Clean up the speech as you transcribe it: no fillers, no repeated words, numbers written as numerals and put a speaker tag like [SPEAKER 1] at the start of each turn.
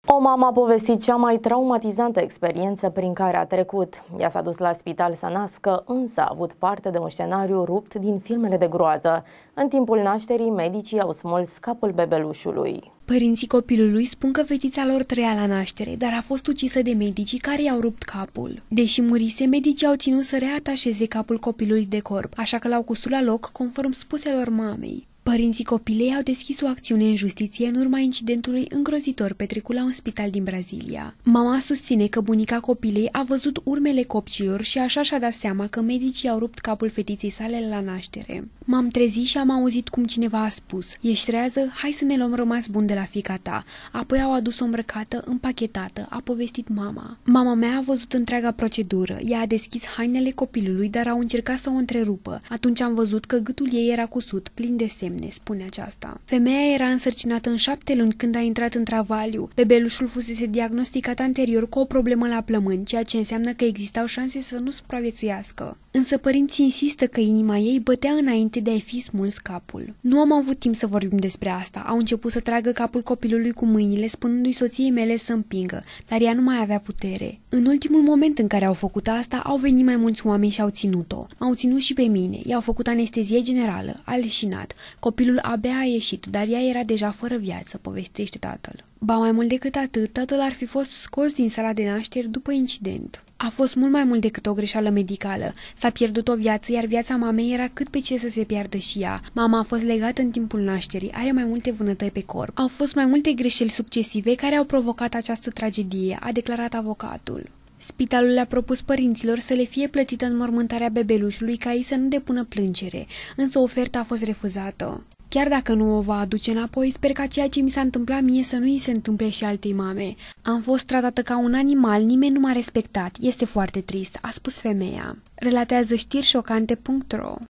[SPEAKER 1] O mamă a povestit cea mai traumatizantă experiență prin care a trecut. Ea s-a dus la spital să nască, însă a avut parte de un scenariu rupt din filmele de groază. În timpul nașterii, medicii au smuls capul bebelușului.
[SPEAKER 2] Părinții copilului spun că fetița lor trăia la naștere, dar a fost ucisă de medicii care i-au rupt capul. Deși murise, medicii au ținut să reatașeze capul copilului de corp, așa că l-au cusut la loc, conform spuselor mamei. Părinții copilei au deschis o acțiune în justiție în urma incidentului îngrozitor petrecut la un spital din Brazilia. Mama susține că bunica copilei a văzut urmele copcilor și așa și-a dat seama că medicii au rupt capul fetiței sale la naștere. M-am trezit și am auzit cum cineva a spus: "Ești trează? Hai să ne luăm rămas bun de la fiica ta." Apoi au adus-o îmbrăcată, împachetată, a povestit mama. Mama mea a văzut întreaga procedură. Ea a deschis hainele copilului, dar au încercat să o întrerupă. Atunci am văzut că gâtul ei era cusut, plin de semne, spune aceasta. Femeia era însărcinată în 7 luni când a intrat în travaliu. Bebelușul fusese diagnosticat anterior cu o problemă la plămâni, ceea ce înseamnă că existau șanse să nu supraviețuiască. Însă părinții insistă că inima ei bătea înainte de a-i fi smuls capul. Nu am avut timp să vorbim despre asta. Au început să tragă capul copilului cu mâinile, spunându-i soției mele să împingă, dar ea nu mai avea putere. În ultimul moment în care au făcut asta, au venit mai mulți oameni și au ținut-o. M-au ținut și pe mine. I-au făcut anestezie generală, a leșinat. Copilul abia a ieșit, dar ea era deja fără viață, povestește tatăl. Ba mai mult decât atât, tatăl ar fi fost scos din sala de nașteri după incident. A fost mult mai mult decât o greșeală medicală. S-a pierdut o viață, iar viața mamei era cât pe ce să se piardă și ea. Mama a fost legată în timpul nașterii, are mai multe vânătăi pe corp. Au fost mai multe greșeli succesive care au provocat această tragedie, a declarat avocatul. Spitalul le-a propus părinților să le fie plătită înmormântarea bebelușului ca ei să nu depună plângere, însă oferta a fost refuzată. Chiar dacă nu o va aduce înapoi, sper ca ceea ce mi s-a întâmplat mie să nu îi se întâmple și altei mame. Am fost tratată ca un animal, nimeni nu m-a respectat. Este foarte trist, a spus femeia. Relatează știrișocante.ro.